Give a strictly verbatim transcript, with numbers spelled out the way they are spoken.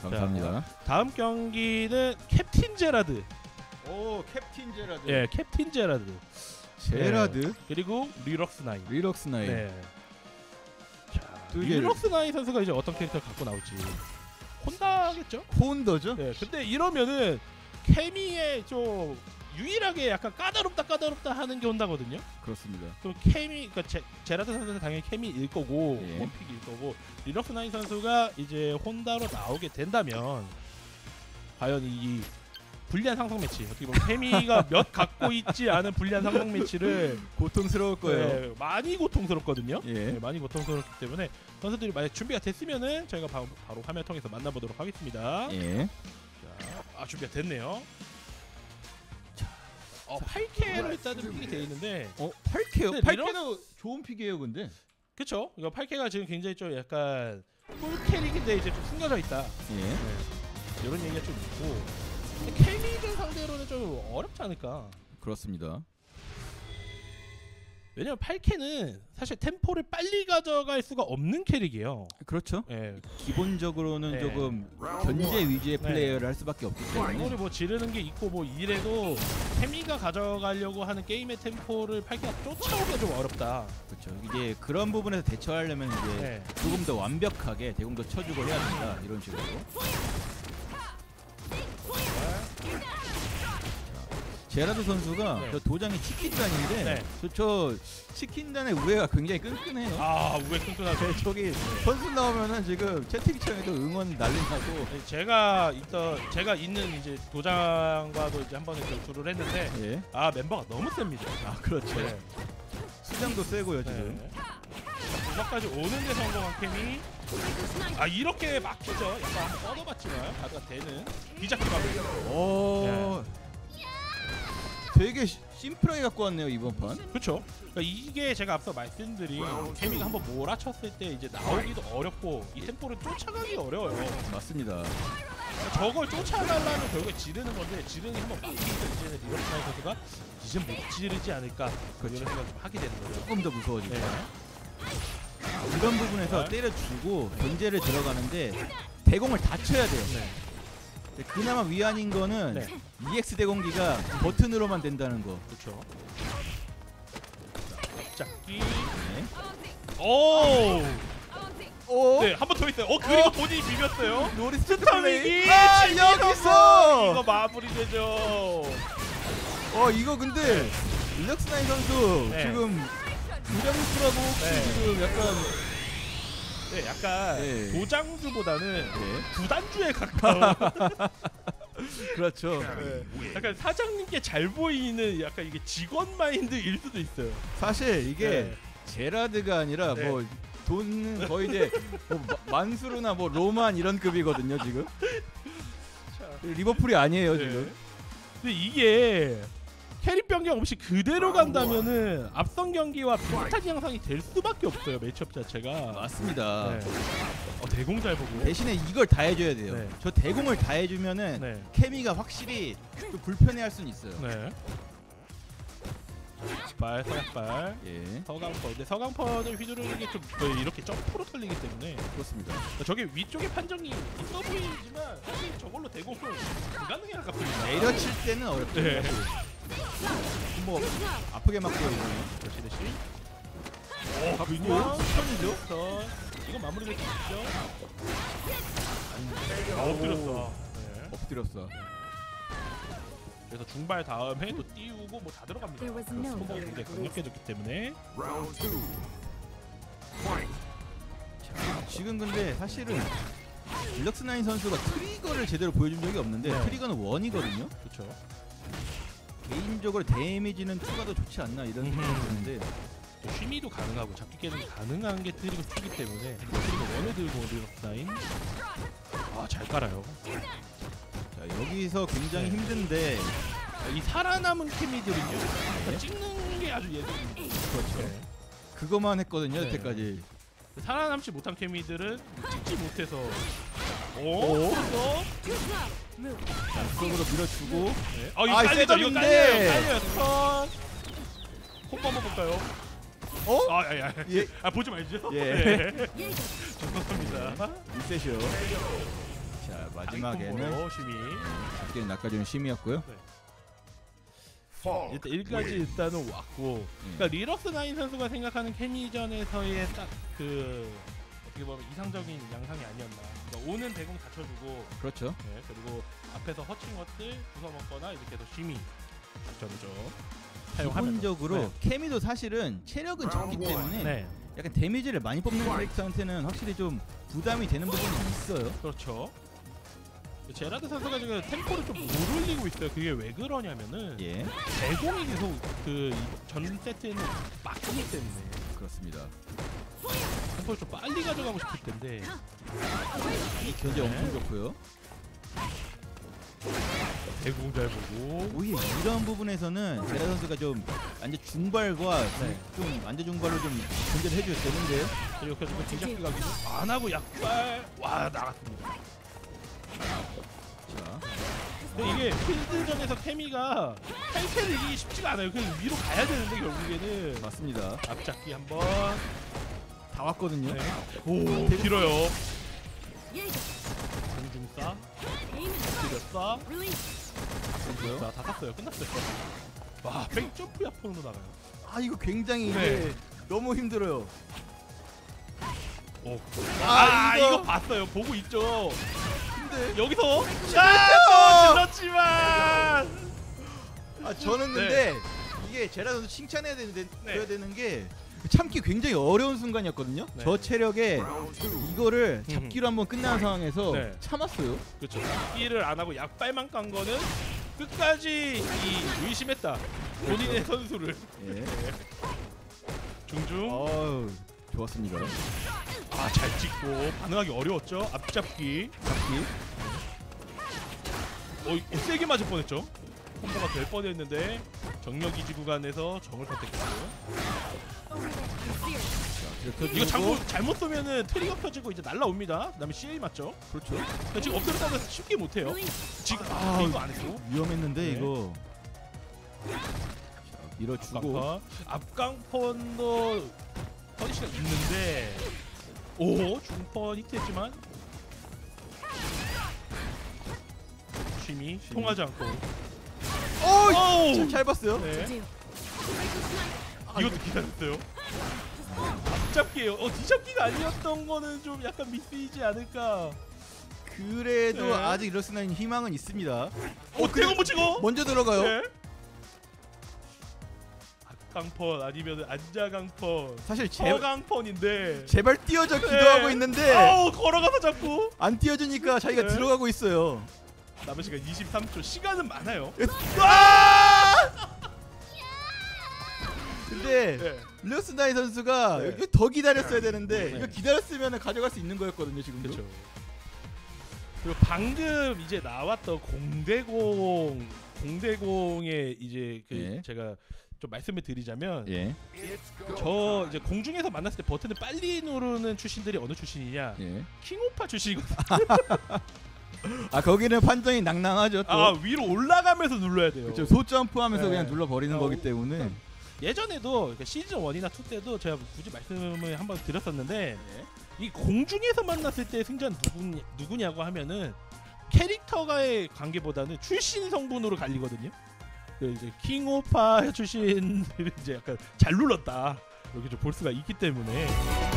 감사합니다. 자, 다음 경기는 캡틴제라드. 오, 캡틴제라드. 예, 캡틴제라드. 제라드. 네. 그리고 릴럭스 나인. 릴럭스 나인. 네. 자, 릴럭스 나인 선수가 이제 어떤 캐릭터를 갖고 나올지. 혼다겠죠? 혼더죠? 네. 근데 이러면은 케미의 좀 유일하게 약간 까다롭다 까다롭다 하는 게 혼다거든요. 그렇습니다. 그럼 케미, 그러니까 제, 제라드 선수는 당연히 케미일 거고 예. 원픽일 거고 릴럭스 나인 선수가 이제 혼다로 나오게 된다면 과연 이 불리한 상성 매치, 어떻게 보면 케미가 몇 갖고 있지 않은 불리한 상성 매치를 고통스러울 거예요. 네, 많이 고통스럽거든요. 예. 네, 많이 고통스럽기 때문에 선수들이 만약 준비가 됐으면은 저희가 바로, 바로 화면 통해서 만나보도록 하겠습니다. 예. 자, 아 준비가 됐네요. 어, 팔케로 일단은 픽이 되어 있는데 어, 팔케요? 네, 팔케도 좋은 픽이에요, 근데. 그쵸? 이거 팔케가 지금 굉장히 좀 약간 풀 캐릭인데 이제 좀 숨겨져 있다. 예. 네. 이런 얘기가 좀 있고. 케미를 상대로는 좀 어렵지 않을까. 그렇습니다. 왜냐면 팔케는 사실 템포를 빨리 가져갈 수가 없는 캐릭이에요. 그렇죠. 네. 기본적으로는 네. 조금 견제 위주의 네. 플레이어를 할 수밖에 없기 때문에. 이거를 뭐 지르는 게 있고 뭐 이래도 케미가 가져가려고 하는 게임의 템포를 팔케가 쫓아오기가 좀 어렵다. 그렇죠. 이제 그런 부분에서 대처하려면 이제 네. 조금 더 완벽하게 대공도 쳐주고 해야 된다, 이런 식으로. 제라드 선수가 네. 저 도장이 치킨단인데 네. 저, 저 치킨단의 우애가 굉장히 끈끈해요. 아 우에 끈끈하죠. 제 저기 선수 나오면은 지금 채팅창에도 응원 난리 나고. 네, 제가 있던 제가 있는 이제 도장과도 이제 한 번에 결투를 했는데 예. 아 멤버가 너무 셉니다. 아 그렇죠. 네. 수장도 세고요 지금. 네. 도장까지 오는데 성공한 케미. 아 이렇게 막히죠. 약간 한번 뻗어봤지만 가드가 되는 뒤잡기 방법. 오. 되게 시, 심플하게 갖고 왔네요 이번 판. 그렇죠. 그러니까 이게 제가 앞서 말씀드린 케미가 한번 몰아쳤을 때 이제 나오기도 어렵고 이 템포를 쫓아가기 어려워요. 맞습니다. 그러니까 저걸 쫓아가려면 결국에 지르는 건데 지르는 한번 막히니까 이제는 릴럭스 나인 선수가 이제 못 지르지 않을까 그런 생각을 좀 하게 되는 거죠. 조금 더 무서워지죠. 네. 이런 부분에서 네. 때려주고 견제를 들어가는데 대공을 다 쳐야 돼요. 네. 그나마 위안인 거는 네. 이엑스 대공기가 버튼으로만 된다는 거. 그렇죠. 잡기. 네. 오. 오. 네, 한 번 더 있어요. 어, 그리고 본인이 비볐어요. 노리스 스타밍이 아, 여기서 이거 마무리되죠. 어, 이거 근데 릴럭스 나인 선수 네. 지금 도장수라고 네. 지금 약간 네, 약간 네. 도장주보다는 네. 구단주에 가까운. 그렇죠. 네. 약간 사장님께 잘 보이는 약간 이게 직원 마인드일 수도 있어요. 사실 이게 네. 제라드가 아니라 네. 뭐 돈은 거의 이제 뭐 만수르나 뭐 로만 이런 급이거든요 지금. 리버풀이 아니에요 네. 지금. 근데 이게 캐릭 변경 없이 그대로 간다면은 앞선 경기와 비슷한 양상이 될 수밖에 없어요. 매치업 자체가. 맞습니다. 네. 어, 대공 잘 보고. 대신에 이걸 다 해줘야 돼요. 네. 저 대공을 다 해주면은 네. 케미가 확실히 좀 불편해할 수는 있어요. 네. 발, 서약발, 예, 서강퍼. 근데 서강퍼를 휘두르는 게 좀 이렇게 점프로 털리기 때문에 그렇습니다. 저게 위쪽에 판정이 있어 보이지만 사실 저걸로 대공은 불가능에 가깝습니다. 내려칠 때는 어렵죠. 네. 뭐 아프게 맞고 있네요. 대시 대시. 오, 그냥 스턴이죠. 스턴. 이거 마무리될 수 있죠. 아, 엎드렸어. 네. 엎드렸어. 그래서 중발 다음에 또 띄우고 뭐 다 들어갑니다. 손목 굉장히 강력해졌기 때문에. 자, 지금 근데 사실은 릴럭스 나인 선수가 트리거를 제대로 보여준 적이 없는데 네. 트리거는 원이거든요. 그렇죠. 개인적으로 데미지는 투가 더 좋지 않나 이런 생각이 드는데 휘미도 가능하고 잡기 깨는 가능한 게 트리거 투기 때문에 트리거 원을 들고 릴럭스 나인. 아, 잘 깔아요. 자, 여기서 굉장히 네. 힘든데 이 살아남은 케미들은요. 네. 찍는 게 아주 예술입니다. 그렇죠. 네. 그거만 했거든요. 네. 여태까지. 살아남지 못한 케미들은 찍지 못해서 오? 오? 어? 자, 속으로 밀어주고. 네. 아, 이거 아, 깔리죠. 이거 셋업인데. 깔려요. 깔려요. 턴. 콤보 한번 볼까요? 어? 아, 아, 아, 예. 아 보지 말죠. 예. 네. 죄송합니다. 리셋이요. 자 마지막에는 콤보로 심이. 잡기를 낚아주는 심이었고요. 일단 일까지 일단은 왔고, 그러니까 리럭스 나인 선수가 생각하는 케미전에서의 딱 그 어떻게 보면 이상적인 양상이 아니었나. 그러니까 오는 대공 받쳐주고, 그렇죠. 네, 그리고 앞에서 허친 것들 부숴먹거나 이렇게 해서 심이 작전이죠. 기본적으로 네. 케미도 사실은 체력은 적기 때문에 네, 약간 데미지를 많이 뽑는 캐릭터한테는 확실히 좀 부담이 되는 부분이 있어요. 그렇죠. 제라드 선수가 지금 템포를 좀 못 올리고 있어요. 그게 왜 그러냐면은 예, 대공이 계속 그 전 세트에는 막히기 때문에 그렇습니다. 템포를 좀 빨리 가져가고 싶을 텐데. 이 견제 네. 엄청 좋고요. 대공 잘 보고. 오히려 이런 부분에서는 제라 선수가 좀 완전 중발과 네. 좀 완전 중발로 좀 견제를 해줘야 되는데 그리고 계속 뒤잡기가 계속 안 하고 약발 와 나갔습니다. 자, 근데 이게 필드전에서 케미가 탈퇴를 이기기 쉽지가 않아요. 그냥 위로 가야 되는데 결국에는 맞습니다. 앞잡기 한번. 다 왔거든요. 네. 오 길어요. 공중싸 길었어. 그렇고요. 자 다 탔어요. 끝났어요. 와 백점프 약폰으로 나가요. 아 이거 굉장히 네. 이제 너무 힘들어요. 오. 아, 아 이거- 이거 봤어요. 보고 있죠. 근데 여기서 아, 또 질렀지만. 아 저는 근데 이게 제라 선수 칭찬해야 되는데 네. 줘야 되는 게 참기 굉장히 어려운 순간이었거든요. 네. 저 체력에 이거를 잡기로 한번 끝나는 상황에서 네. 참았어요. 그렇죠. 잡기를 안 하고 약발만 깐 거는 끝까지 이 의심했다. 본인의 선수를. 예. 중중. 어우 좋았습니다. 아 잘 찍고 반응하기 어려웠죠. 앞잡기. 잡기. 어, 어 세게 맞을 뻔했죠. 콤보가 될 뻔했는데 정력 이지 구간에서 정을 선택했어요. 이거 잘못 잘못 쏘면은 트리거 펴지고 이제 날라옵니다. 그다음에 씨에이 맞죠? 그렇죠. 그러니까 지금 엎드렸다고 해서 쉽게 못해요. 지금 아 이거 안 했고. 위험했는데 네. 이거 자, 밀어주고 앞강펀. 앞강펀도 퍼니시가 있는데 오 중펀 히트했지만 쉼이 통하지 않고. 오! 오우! 잘 봤어요. 네. 이것도 기다렸어요. 앞잡기예요. 어 뒤잡기가 아니었던 거는 좀 약간 미스이지 않을까. 그래도 네. 아직 리럭스 나인 희망은 있습니다. 어 드래곤 못 치고. 먼저 들어가요. 네. 앞강펀 아니면 안자강펀. 사실 제, 허강펀인데. 제발 뛰어져 네. 기도하고 있는데 아우 걸어가서 잡고. 안 뛰어주니까 자기가 네. 들어가고 있어요. 남은 시간 이십삼 초. 시간은 많아요. 근데 네. 리럭스 나인 선수가 네. 이거 더 기다렸어야 되는데 네. 이거 기다렸으면 가져갈 수 있는 거였거든요 지금도. 그렇죠. 그리고 방금 이제 나왔던 공대공 공대공의 이제 그 예. 제가 좀 말씀을 드리자면 예. 저 이제 공중에서 만났을 때 버튼을 빨리 누르는 출신들이 어느 출신이냐? 예. 킹오파 출신이거든요. 아 거기는 판정이 낭낭하죠. 또. 아 위로 올라가면서 눌러야 돼요. 그렇죠. 소점프하면서 네. 그냥 눌러 버리는 어, 거기 때문에. 예전에도 그러니까 시즌 일이나 이 때도 제가 굳이 말씀을 한번 드렸었는데 이 공중에서 만났을 때 승자는 누구, 누구냐고 하면은 캐릭터가의 관계보다는 출신 성분으로 갈리거든요. 그 이제 킹오파 출신들이 이제 약간 잘 눌렀다 이렇게 좀 볼 수가 있기 때문에